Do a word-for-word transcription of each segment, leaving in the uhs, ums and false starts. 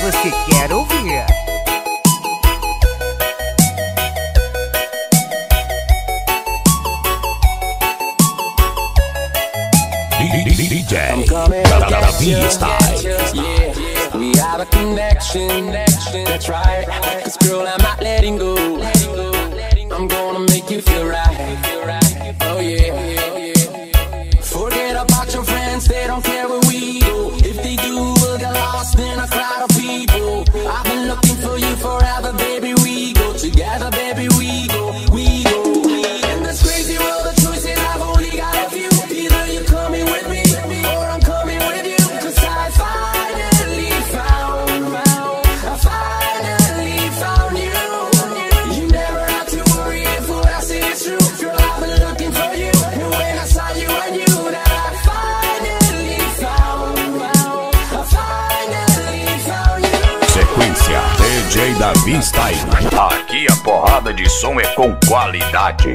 você quer ouvir. D J Davi Style. Yeah, we have a connection, that's right. Cause girl, I'm not letting go. I'm gonna make you feel right. Oh yeah. Forget about your friends, they don't care where we go. If they do, we'll get lost in a crowd of people. I've been looking for you forever, baby. We go together, baby. We go, we go. In this crazy world of choices, I've only got a few. Either you're coming with me, or I'm coming with you. Cause I finally found, I finally found you. You never have to worry if what I say is true. Girl, I've been looking for you, and when I saw you, I knew that I finally found, I finally found you. Sequência D J Davi Style. Aqui a porrada de som é com qualidade.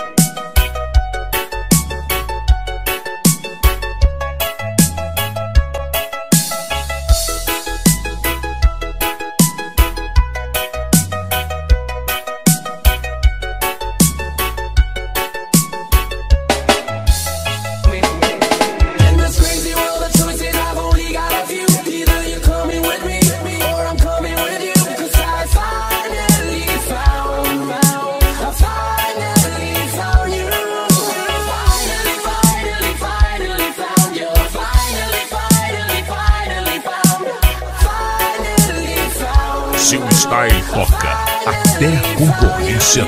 Seu style toca até a concorrência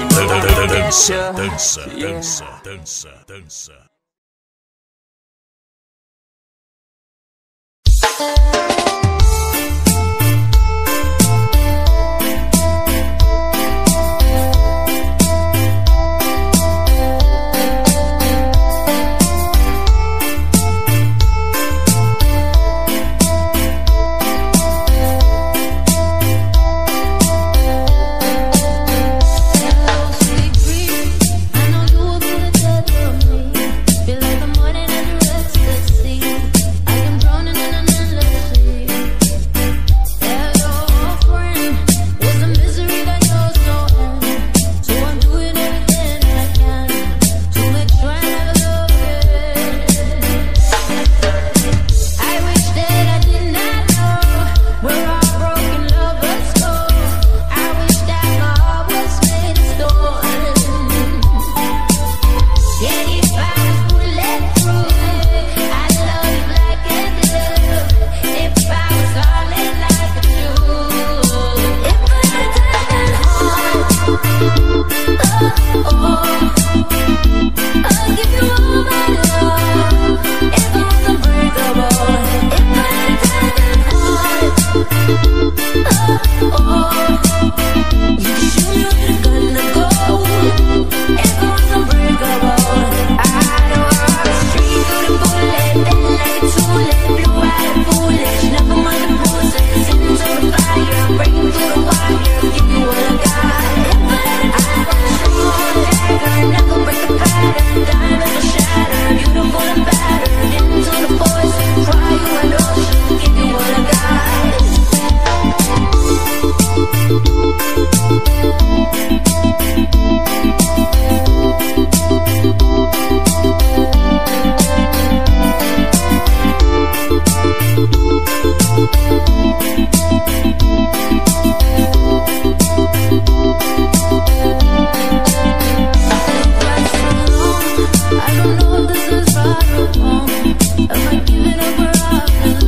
dança, dança, dança, dança, dança.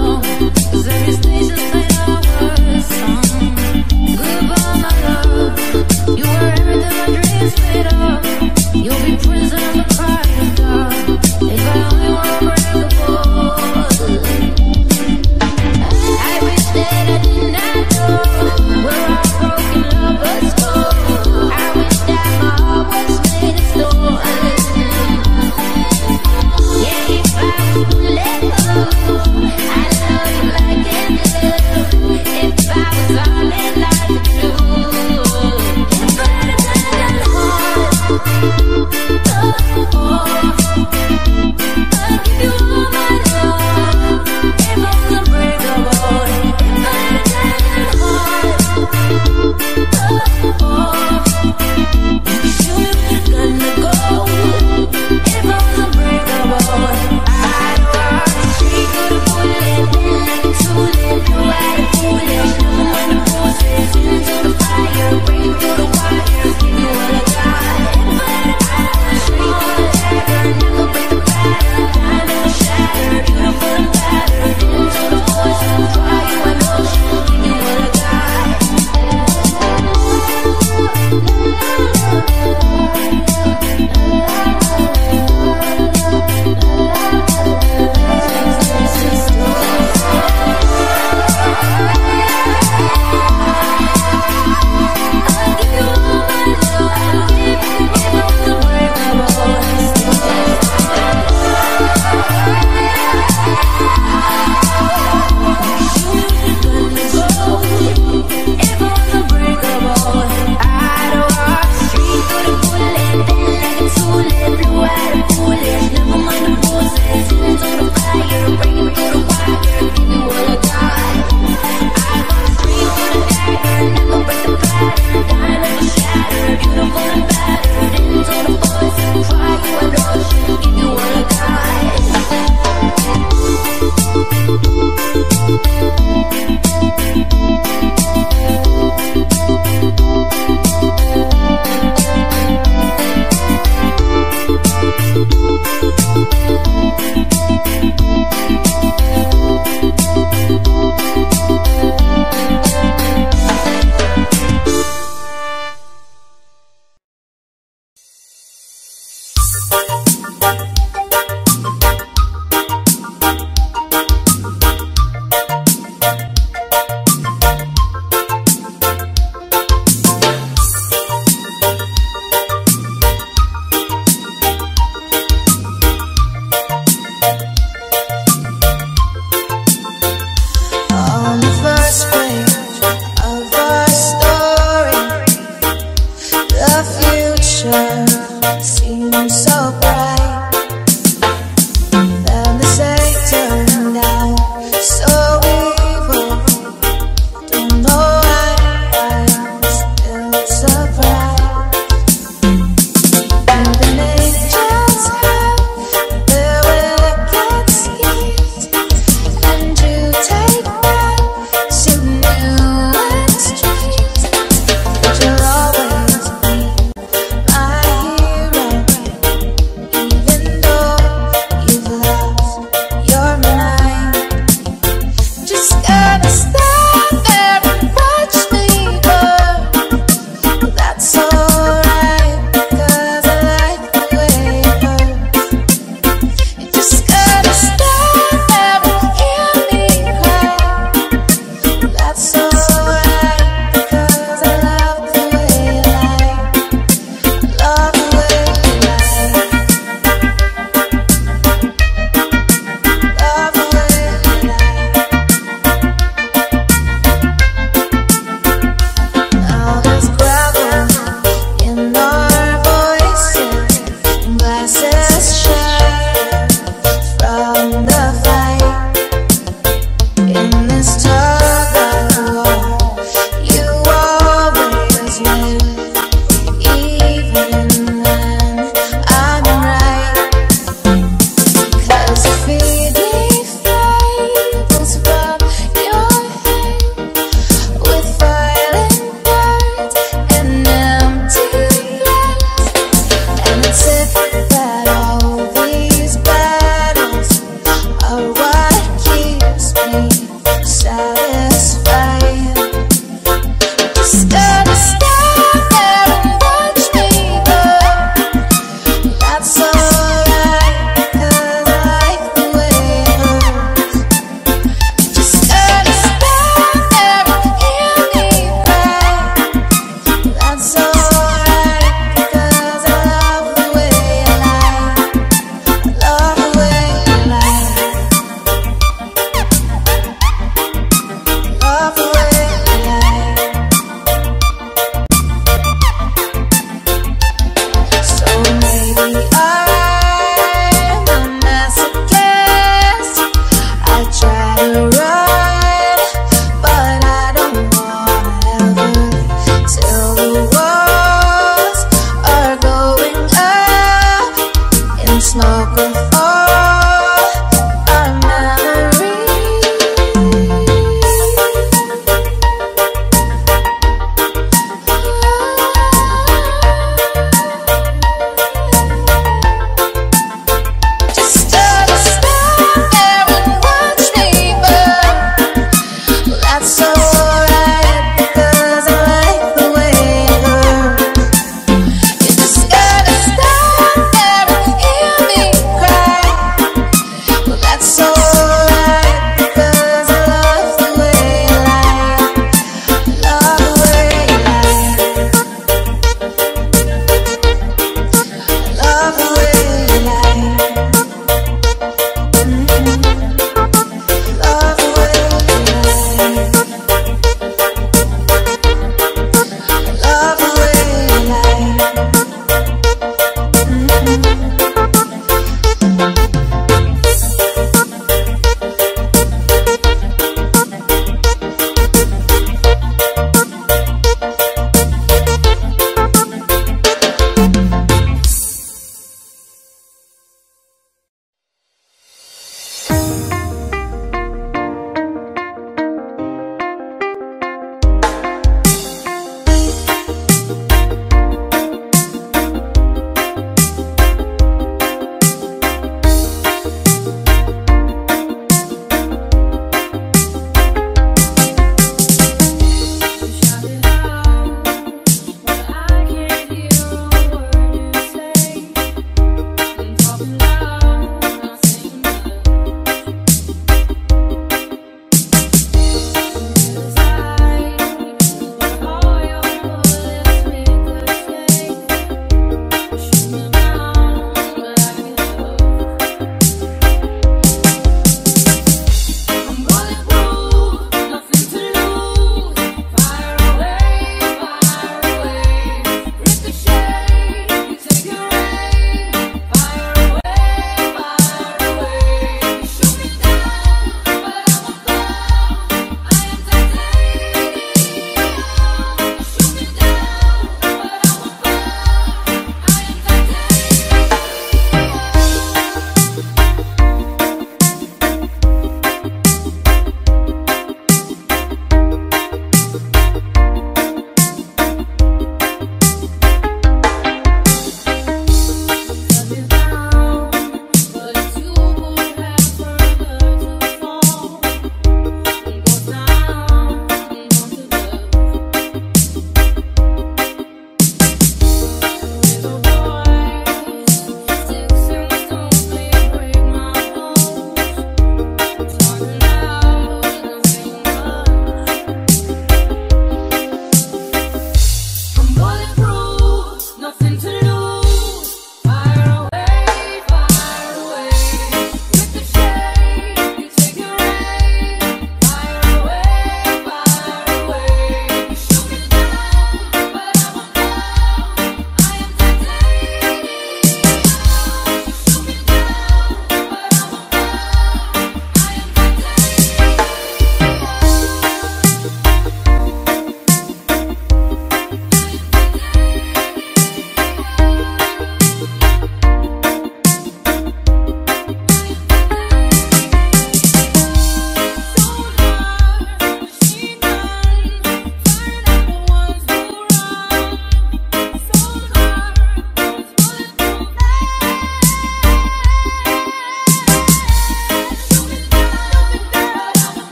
Goodbye, my love.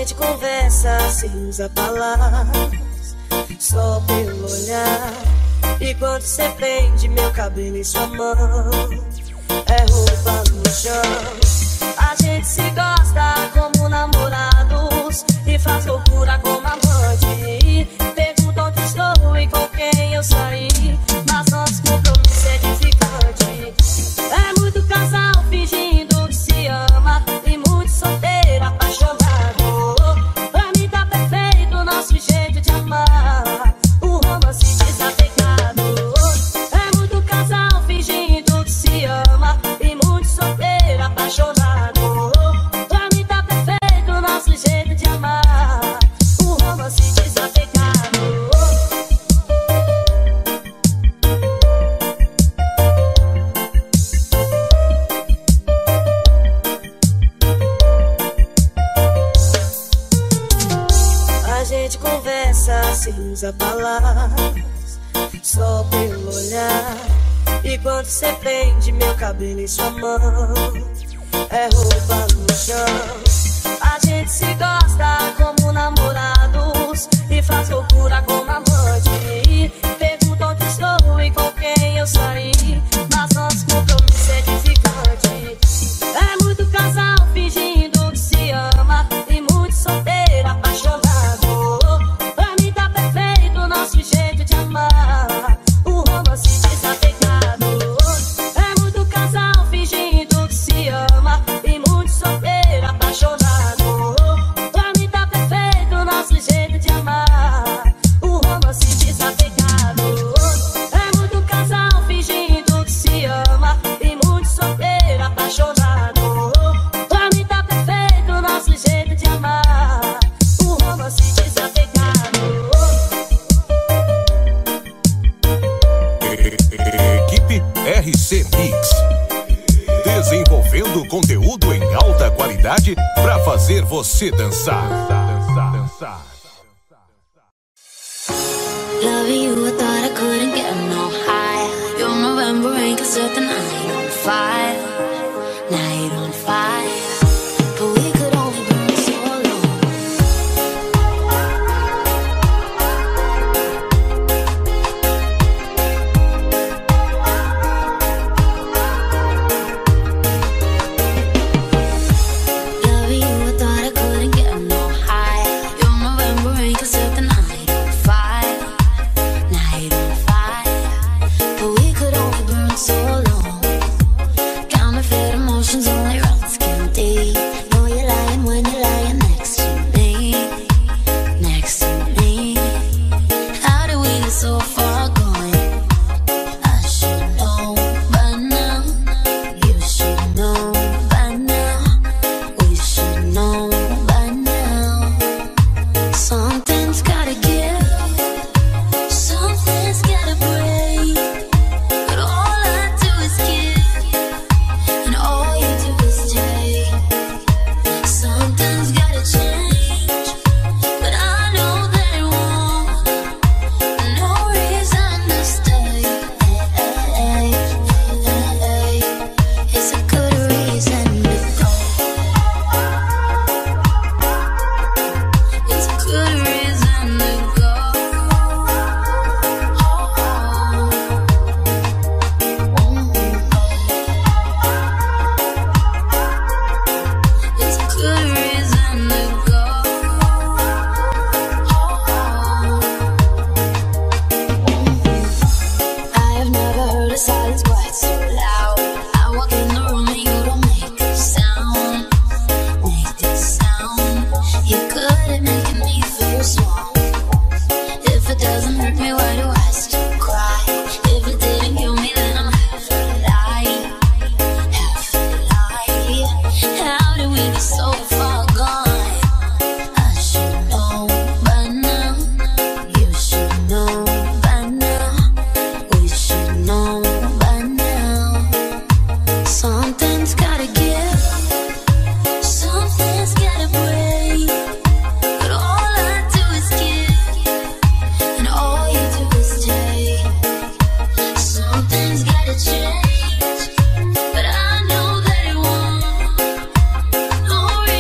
gente conversa sem usar palavras, só pelo olhar. E quando você prende meu cabelo em sua mão, é roupa no chão. A gente se gosta como namorados e faz loucura como amante. Pergunta onde estou e com quem eu saí, mas nosso compromisso é edificante. É muito casal fingindo que se ama e muito solteiro apaixonado. Pra mim tá perfeito o nosso jeito de amar, o romance desapegado. É muito casal fingindo que se ama e muito solteiro apaixonado. Pra mim tá perfeito o nosso jeito de amar, o romance desapegado. A gente conversa sem usar palavras, só pelo olhar. E quando você prende meu cabelo em sua mão, é roupa no chão. A gente se gosta como namorados e faz loucura como amante. Pergunta onde estou e com quem eu saí, mas nosso compromisso é edificante. É muito casal fingindo que se ama e muito solteiro apaixonado. Pra mim tá perfeito o nosso jeito de amar, o romance desapegado. É muito casal fingindo que se ama e muito solteiro apaixonado. Pra mim tá perfeito o nosso jeito de amar, o romance desapegado. É muito casal fingindo que se ama e muito solteiro apaixonado. Pra mim tá perfeito o nosso jeito de amar, o romance desapegado. Equipe R C Mix, desenvolvendo conteúdo em alta qualidade para fazer você dançar. Dançar, dançar. Loving you, I thought I couldn't get no higher. Your November rain can set the night on fire, night on fire. But we could only burn so long. Loving you, I thought I couldn't get no higher. Your November rain can set the night on fire, night on fire. But we could only burn so long. Counterfeit emotions only runs can deep. Know you're lying when you're lying next to me, next to me. How did we get so far gone? I should know by now. You should know by now. We should know by now. Something's gotta give, something's gotta break. But all I do is give, and all you do is take. Something's gotta change, but I know that it won't. No reason to stay. It's a good reason to go. It's a good reason to go. It's a good reason to go. I have never heard a silence quite so loud. I walk in the room and you don't make a sound, make a sound. You're good at making me feel small. If it doesn't hurt me, why do I still cry? If it didn't kill me, then I'm half alive, half alive. How did we get so far gone? I should know by now. You should know by now. We should know by now. Something's gotta give, something's gotta break. But all I do is give, and all you do is take. Something's gotta change, but I know that it won't. No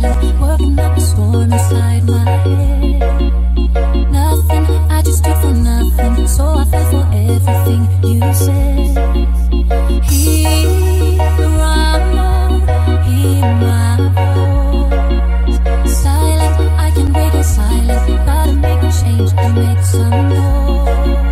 silent, working up a storm inside my head. Nothing, I just stood for nothing, so I fell for everything you said. Hear the rumble, hear my voice. Silent, I can break it silent. Gotta make a change and make some noise.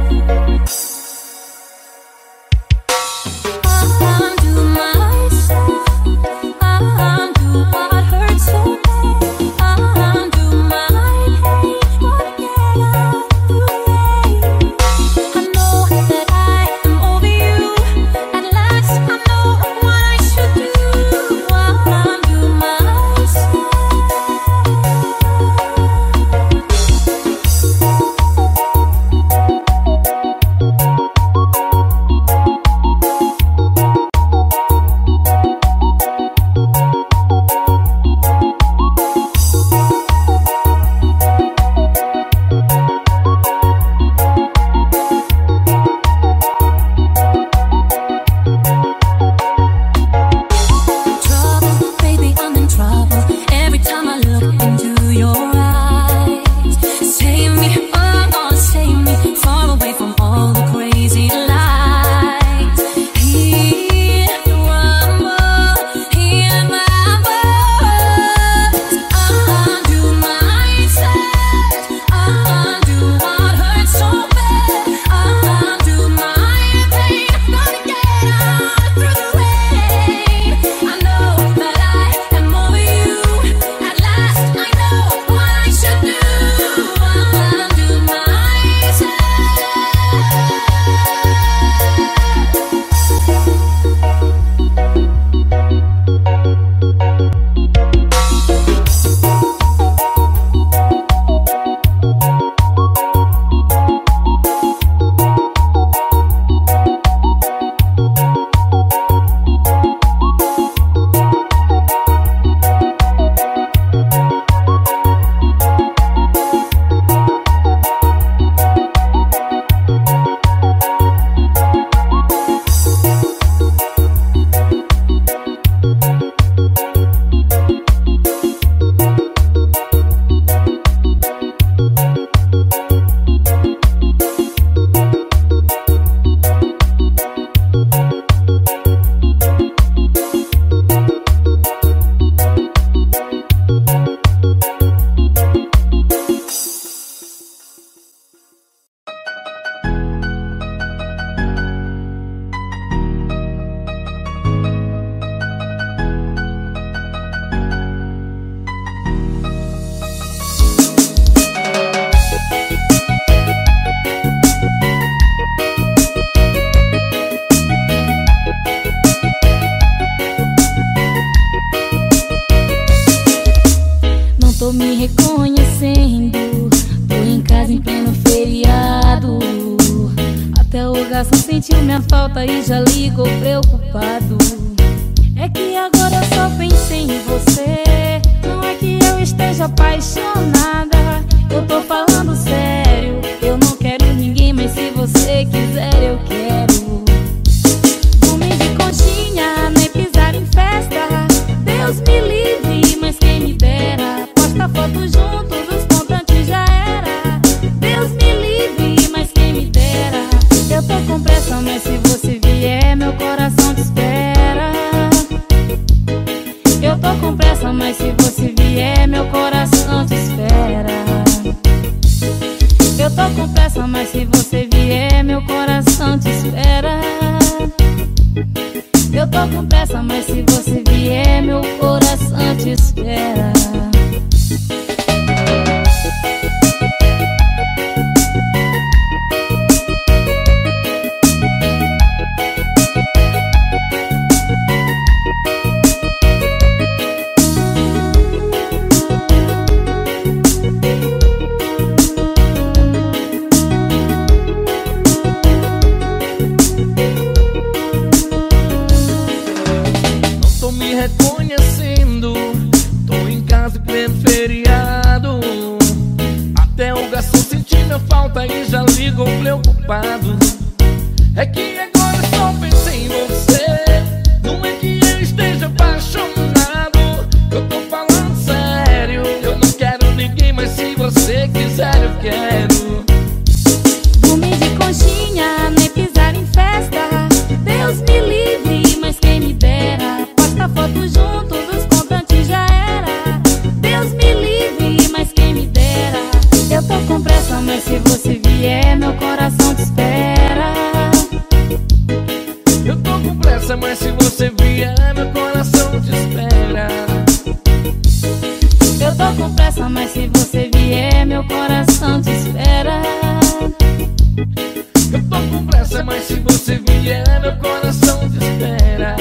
Undo myself, undo what hurts so bad. Undo my pain, wanna get out the way. I know that I am over you. At last I know what I should do. Undo myself. Trouble, baby, I'm in trouble. Every time I look into your eyes, save me, oh, oh, save me, far away from all the crazy lights. Hear the rumble, hear my voice. Undo myself, undo what hurts so bad. Undo my pain, gonna get out through the rain. I know that I am over you. At last I know what I should do. Undo myself. Não tô me reconhecendo, tô em casa em pleno feriado. Até o garçom sentiu minha falta e já ligou preocupado. É que agora eu só pensei em você. Não é que eu esteja apaixonada, eu tô falando sério. Eu não quero ninguém, mas se você quiser eu quero. Comer de conchinha, nem pisar em festa. Deus me livre, mas quem me dera. Posta foto juntos, os contantes já era. Deus me livre, mas quem me dera. Eu tô com pressa, mas se você vier, meu coração te espera. Eu tô com pressa, mas se você vier, meu coração te espera. Eu tô com pressa, mas se você vier, meu coração te espera. Eu tô com pressa, mas se você vier, meu coração te espera. Não tô me reconhecendo, tô em casa pressa, mas se você vier, meu coração te espera. Eu tô com pressa, mas se você vier, meu coração te espera. Eu tô com pressa, mas se você vier, meu coração te espera.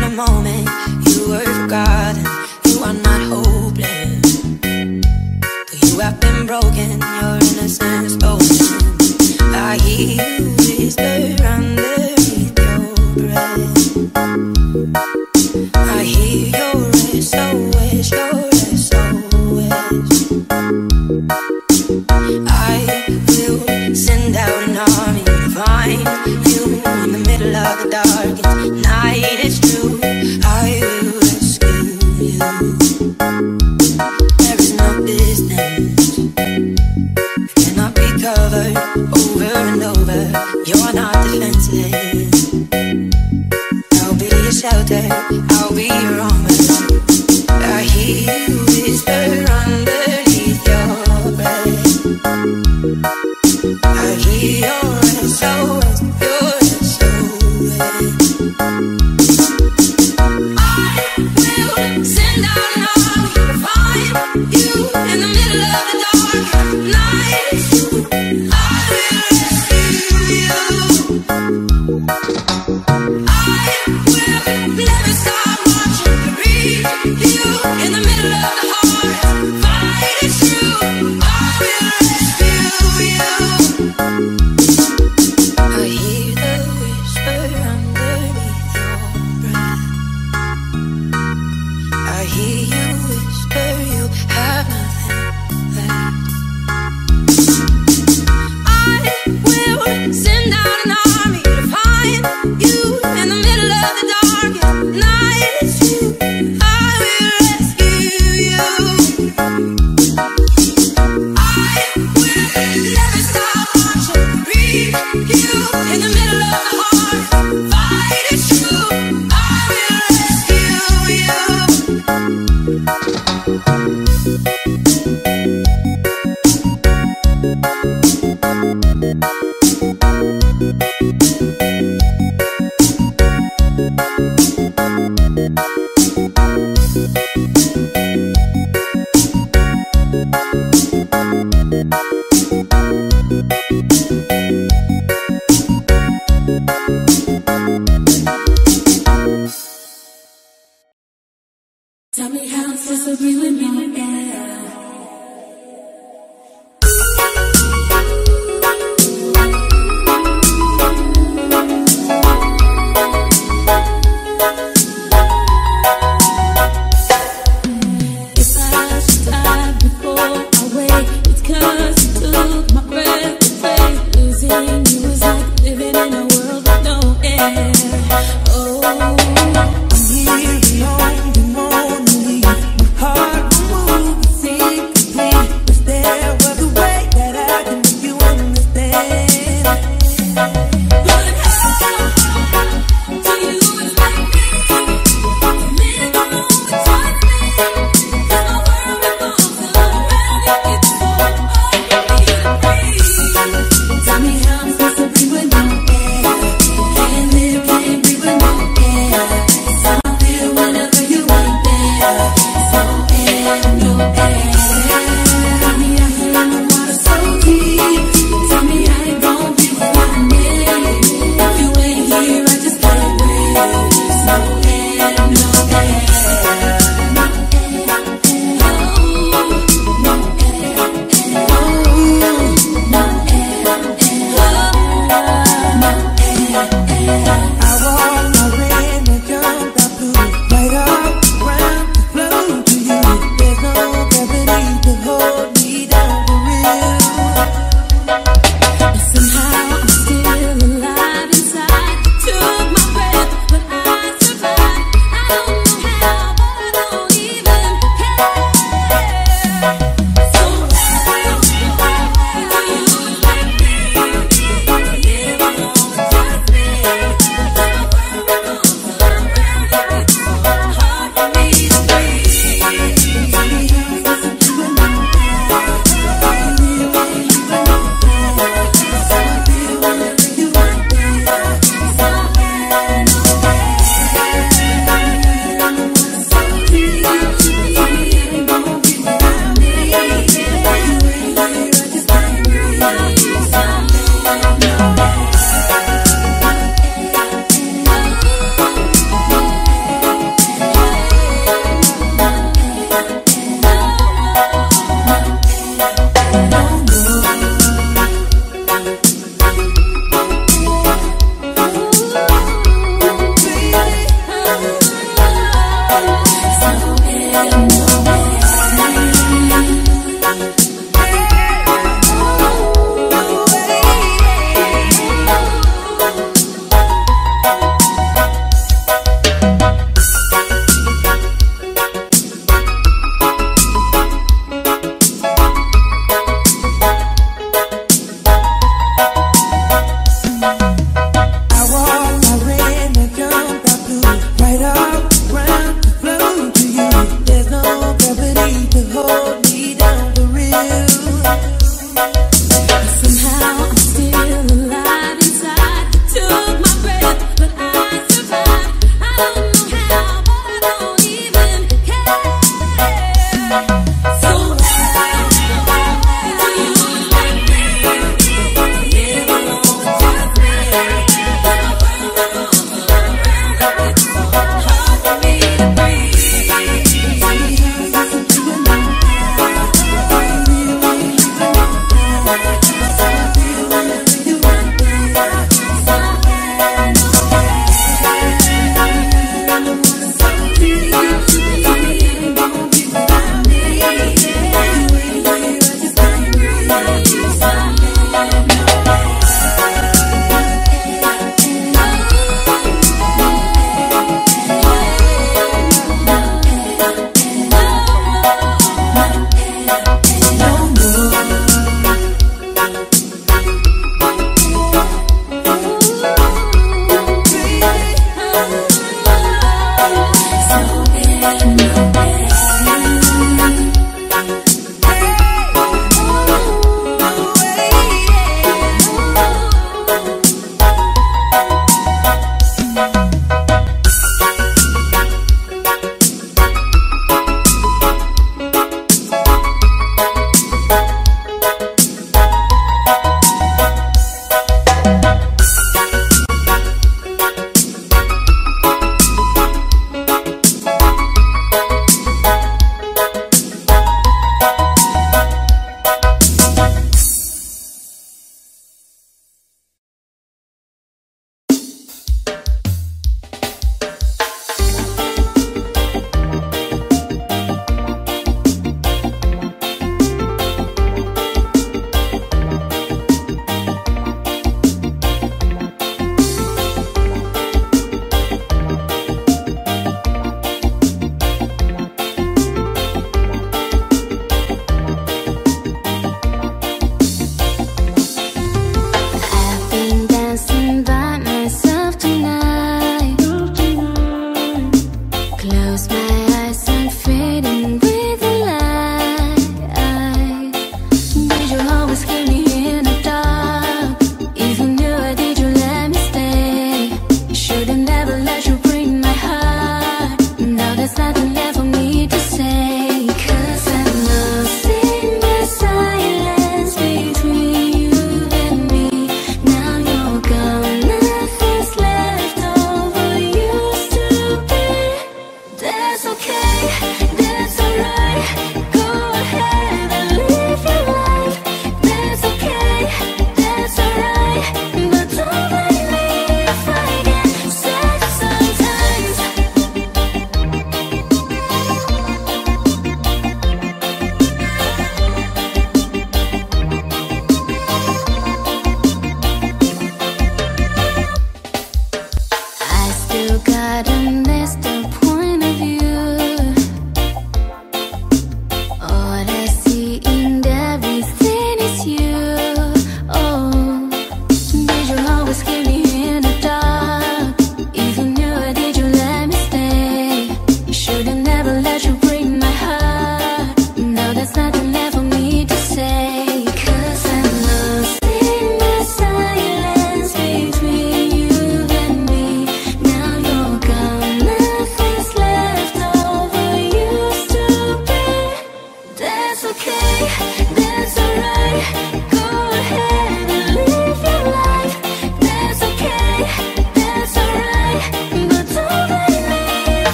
in a moment you were forgotten. You are not hopeless. Though you have been broken, your innocence stolen. I hear you whisper underneath your breath. I hear your S O S, your S O S. I will send out an army to find you in the middle of the darkest night. It's true, I will rescue you. There is no distance, cannot be covered over and over. You're not defenseless. I'll be your shelter, I'll be your armor. I hear you whisper underneath your breath. I hear your S O S, your S O S. I will send out an army to find you in the middle of the dark night. I will rescue you. I will never stop watching to read you in the middle of the hardest fight. It's true, I will rescue you. I hear the whisper underneath your breath. I hear you whisper you have nothing left. I will send out an army to find you in the middle of the darkest night. It's true, I will rescue you. I will never stop watching to read you in the middle of the hardest fight. It's true, I will rescue you. Tell me how it's supposed to be with me, yeah. If I should die before I wake, it's 'cause you took my breath away. Losing you is like living in a world with no air. Oh, I'm here alone, you wanna leave. My heart will move. Hard for me to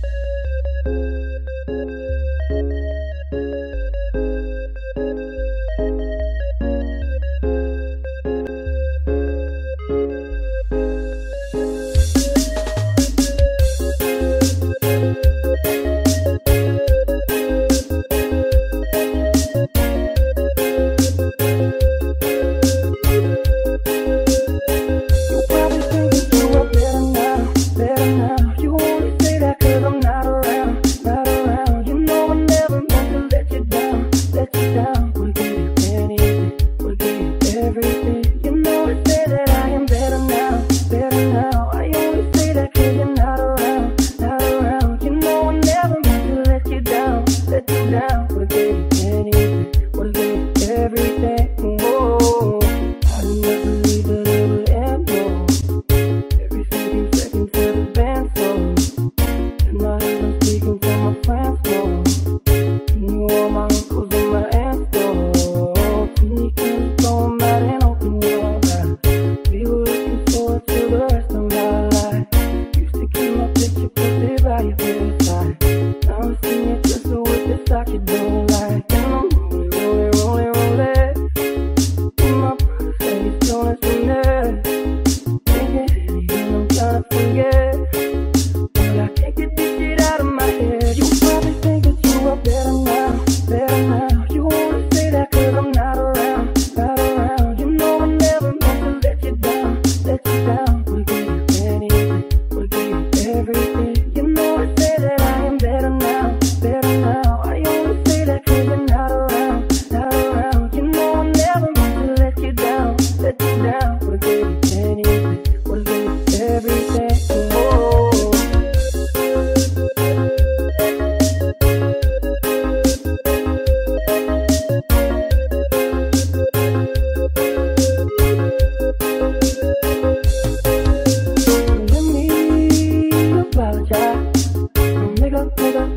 Nigga, nigga,